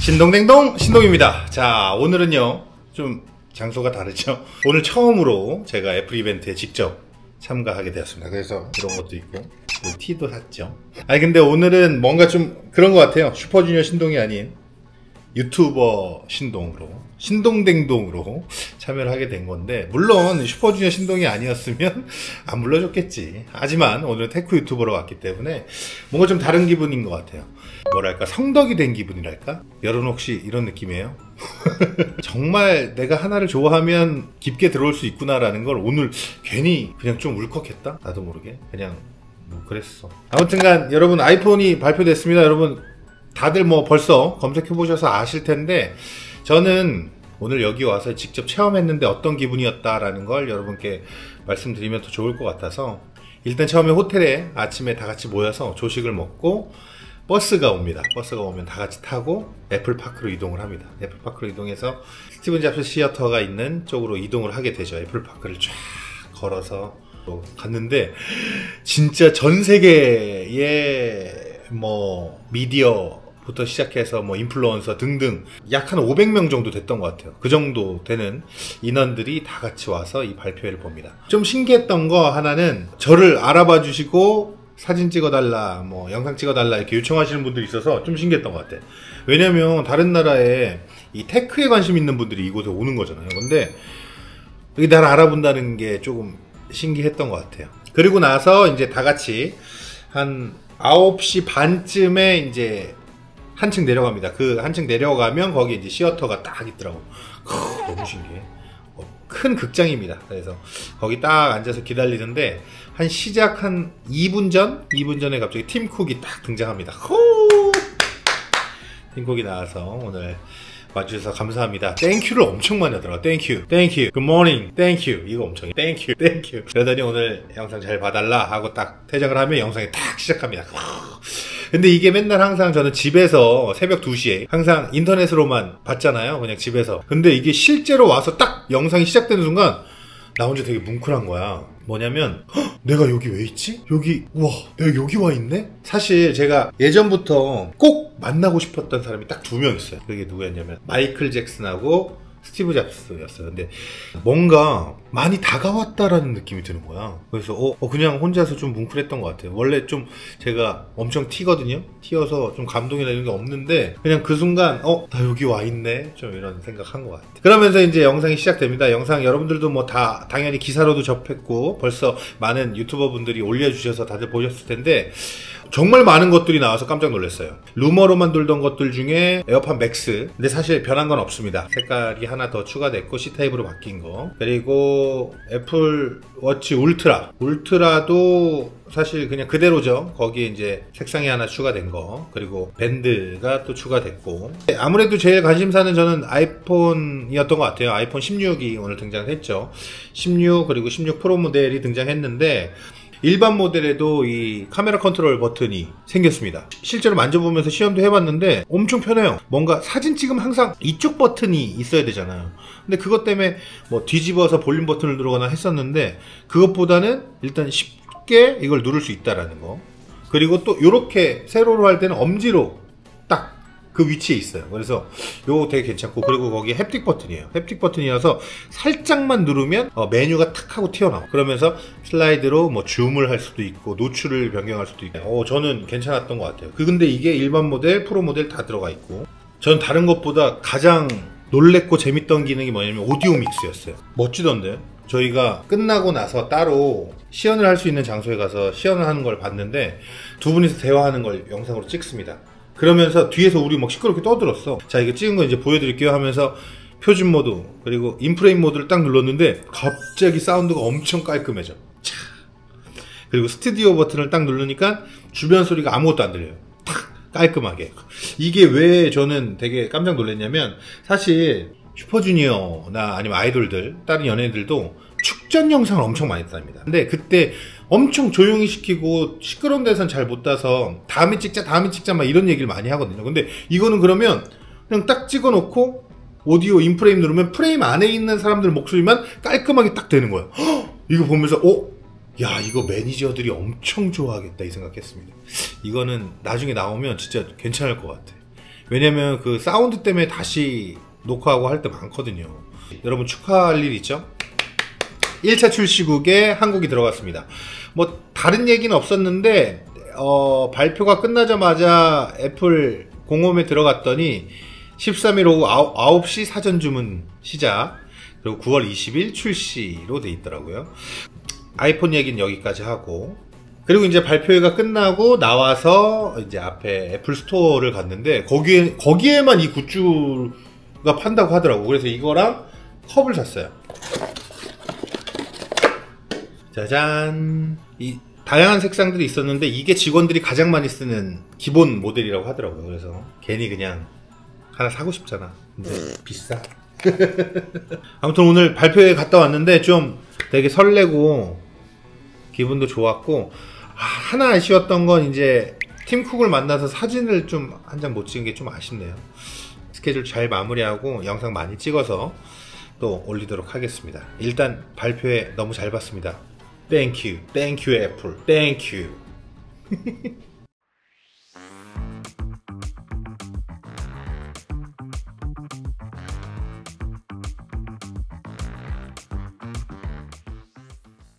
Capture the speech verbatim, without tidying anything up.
신동댕동 신동입니다. 자, 오늘은요 좀 장소가 다르죠. 오늘 처음으로 제가 애플 이벤트에 직접 참가하게 되었습니다. 그래서 이런 것도 있고 티도 샀죠. 아니 근데 오늘은 뭔가 좀 그런 것 같아요. 슈퍼주니어 신동이 아닌 유튜버 신동으로, 신동댕동으로 참여를 하게 된 건데, 물론 슈퍼주니어 신동이 아니었으면 안 불러줬겠지. 하지만 오늘 테크 유튜버로 왔기 때문에 뭔가 좀 다른 기분인 것 같아요. 뭐랄까, 성덕이 된 기분이랄까? 여러분 혹시 이런 느낌이에요? 정말 내가 하나를 좋아하면 깊게 들어올 수 있구나라는 걸 오늘 괜히 그냥 좀 울컥했다? 나도 모르게 그냥 뭐 그랬어. 아무튼간 여러분, 아이폰이 발표됐습니다. 여러분 다들 뭐 벌써 검색해보셔서 아실 텐데, 저는 오늘 여기 와서 직접 체험했는데 어떤 기분이었다라는 걸 여러분께 말씀드리면 더 좋을 것 같아서, 일단 처음에 호텔에 아침에 다 같이 모여서 조식을 먹고 버스가 옵니다. 버스가 오면 다 같이 타고 애플파크로 이동을 합니다. 애플파크로 이동해서 스티븐 잡스 시어터가 있는 쪽으로 이동을 하게 되죠. 애플파크를 쫙 걸어서 갔는데, 진짜 전 세계의 뭐 미디어부터 시작해서 뭐 인플루언서 등등 약 한 오백 명 정도 됐던 것 같아요. 그 정도 되는 인원들이 다 같이 와서 이 발표회를 봅니다. 좀 신기했던 거 하나는, 저를 알아봐 주시고 사진 찍어달라, 뭐 영상 찍어달라 이렇게 요청하시는 분들이 있어서 좀 신기했던 것 같아요. 왜냐면 다른 나라에 이 테크에 관심 있는 분들이 이곳에 오는 거잖아요. 근데 여기 나를 알아본다는 게 조금 신기했던 것 같아요. 그리고 나서 이제 다 같이 한 아홉 시 반쯤에 이제 한층 내려갑니다. 그 한층 내려가면 거기 이제 시어터가 딱 있더라고. 크, 너무 신기해. 어, 큰 극장입니다. 그래서 거기 딱 앉아서 기다리는데, 한 시작 한 이 분 전? 이 분 전에 갑자기 팀 쿡이 딱 등장합니다. 호! 팀 쿡이 나와서 오늘 와주셔서 감사합니다. 땡큐를 엄청 많이 하더라고요. 땡큐, 땡큐, 굿모닝, 땡큐, 이거 엄청 땡큐, 땡큐. 그러더니 오늘 영상 잘 봐달라 하고 딱 퇴장을 하면 영상이 딱 시작합니다. 근데 이게 맨날 항상 저는 집에서 새벽 두 시에 항상 인터넷으로만 봤잖아요. 그냥 집에서. 근데 이게 실제로 와서 딱 영상이 시작되는 순간 나 혼자 되게 뭉클한 거야. 뭐냐면, 헉, 내가 여기 왜 있지? 여기, 우와, 내가 여기 와 있네? 사실 제가 예전부터 꼭 만나고 싶었던 사람이 딱 두 명 있어요. 그게 누구였냐면 마이클 잭슨하고 스티브 잡스였어요. 근데 뭔가 많이 다가왔다라는 느낌이 드는 거야. 그래서 어, 어 그냥 혼자서 좀 뭉클했던 것 같아요. 원래 좀 제가 엄청 티거든요. 티어서 좀 감동이나 이런 게 없는데, 그냥 그 순간 어? 나 여기 와 있네? 좀 이런 생각한 것 같아요. 그러면서 이제 영상이 시작됩니다. 영상 여러분들도 뭐 다 당연히 기사로도 접했고 벌써 많은 유튜버 분들이 올려주셔서 다들 보셨을 텐데, 정말 많은 것들이 나와서 깜짝 놀랐어요. 루머로만 돌던 것들 중에 에어팟 맥스, 근데 사실 변한 건 없습니다. 색깔이 하나 더 추가됐고 C 타입으로 바뀐 거, 그리고 애플 워치 울트라, 울트라도 사실 그냥 그대로죠. 거기에 이제 색상이 하나 추가된 거, 그리고 밴드가 또 추가됐고, 아무래도 제일 관심사는 저는 아이폰이었던 것 같아요. 아이폰 십육이 오늘 등장했죠. 십육, 그리고 십육 프로 모델이 등장했는데, 일반 모델에도 이 카메라 컨트롤 버튼이 생겼습니다. 실제로 만져보면서 시험도 해봤는데 엄청 편해요. 뭔가 사진 찍으면 항상 이쪽 버튼이 있어야 되잖아요. 근데 그것 때문에 뭐 뒤집어서 볼륨 버튼을 누르거나 했었는데, 그것보다는 일단 쉽게 이걸 누를 수 있다라는 거. 그리고 또 이렇게 세로로 할 때는 엄지로 딱 그 위치에 있어요. 그래서 요거 되게 괜찮고, 그리고 거기에 햅틱 버튼이에요. 햅틱 버튼이라서 살짝만 누르면 어, 메뉴가 탁 하고 튀어나와. 그러면서 슬라이드로 뭐 줌을 할 수도 있고 노출을 변경할 수도 있고, 어, 저는 괜찮았던 것 같아요. 그 근데 이게 일반 모델, 프로 모델 다 들어가 있고, 전 다른 것보다 가장 놀랬고 재밌던 기능이 뭐냐면 오디오 믹스였어요. 멋지던데? 저희가 끝나고 나서 따로 시연을 할 수 있는 장소에 가서 시연을 하는 걸 봤는데, 두 분이서 대화하는 걸 영상으로 찍습니다. 그러면서 뒤에서 우리 막 시끄럽게 떠들었어. 자, 이거 찍은 거 이제 보여드릴게요 하면서 표준 모드, 그리고 인프레임 모드를 딱 눌렀는데 갑자기 사운드가 엄청 깔끔해져. 차. 그리고 스튜디오 버튼을 딱 누르니까 주변 소리가 아무것도 안 들려요. 탁 깔끔하게. 이게 왜 저는 되게 깜짝 놀랐냐면, 사실 슈퍼주니어나 아니면 아이돌들, 다른 연예인들도 축전 영상을 엄청 많이 탑니다. 근데 그때 엄청 조용히 시키고 시끄러운 데선 잘 못 따서 다음에 찍자 다음에 찍자 막 이런 얘기를 많이 하거든요. 근데 이거는 그러면 그냥 딱 찍어 놓고 오디오 인프레임 누르면 프레임 안에 있는 사람들 목소리만 깔끔하게 딱 되는 거예요. 헉! 이거 보면서 어? 야, 이거 매니저들이 엄청 좋아하겠다 이 생각했습니다. 이거는 나중에 나오면 진짜 괜찮을 것 같아. 왜냐면 그 사운드 때문에 다시 녹화하고 할 때 많거든요. 여러분 축하할 일 있죠? 일 차 출시국에 한국이 들어갔습니다. 뭐 다른 얘기는 없었는데 어, 발표가 끝나자마자 애플 공홈에 들어갔더니 십삼 일 오후 아홉 시 사전 주문 시작, 그리고 구월 이십일 출시로 돼 있더라고요. 아이폰 얘기는 여기까지 하고, 그리고 이제 발표회가 끝나고 나와서 이제 앞에 애플 스토어를 갔는데 거기에 거기에만 이 굿즈가 판다고 하더라고. 그래서 이거랑 컵을 샀어요. 짜잔. 이 다양한 색상들이 있었는데 이게 직원들이 가장 많이 쓰는 기본 모델이라고 하더라고요. 그래서 괜히 그냥 하나 사고 싶잖아. 근데 비싸. 아무튼 오늘 발표회 갔다 왔는데 좀 되게 설레고 기분도 좋았고, 아, 하나 아쉬웠던 건 이제 팀 쿡을 만나서 사진을 좀 한 장 못 찍은 게 좀 아쉽네요. 스케줄 잘 마무리하고 영상 많이 찍어서 또 올리도록 하겠습니다. 일단 발표회 너무 잘 봤습니다. 땡큐, 땡큐 애플, 땡큐.